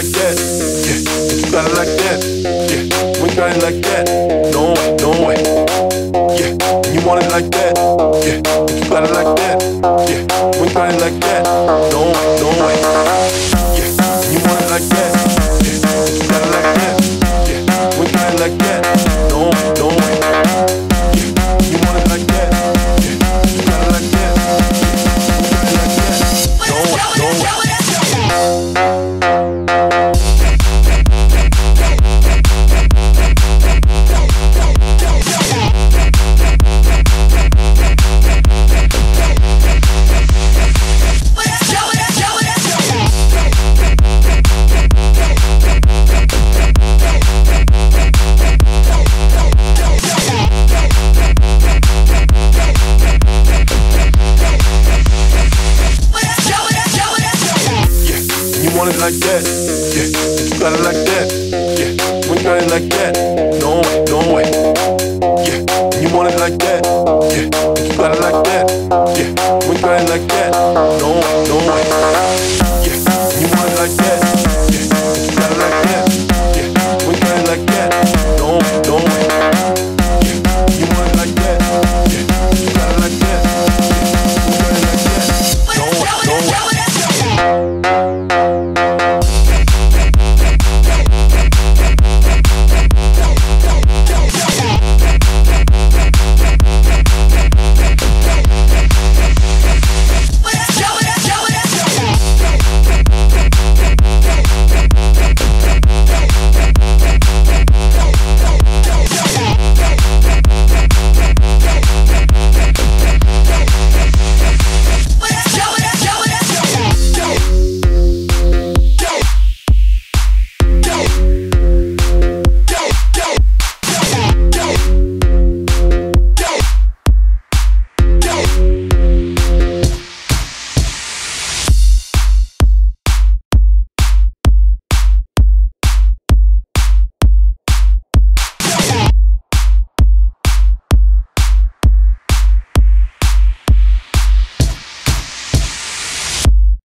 like that, yeah. You got it like that, yeah. We got it like that, no way, no way, yeah. You want it like that, yeah. You got it like that, yeah. We got it like that, no way, no way, yeah. You want it like that, yeah. You got it like that, yeah. We got it like that, no way, no way, yeah. You want it like that, yeah. You got it like that, yeah. We got it like that, no way, no way. Want it like that, yeah. You got it like that, yeah. We got it like that, no way, no way, yeah. You want it like that, yeah. You got it like that.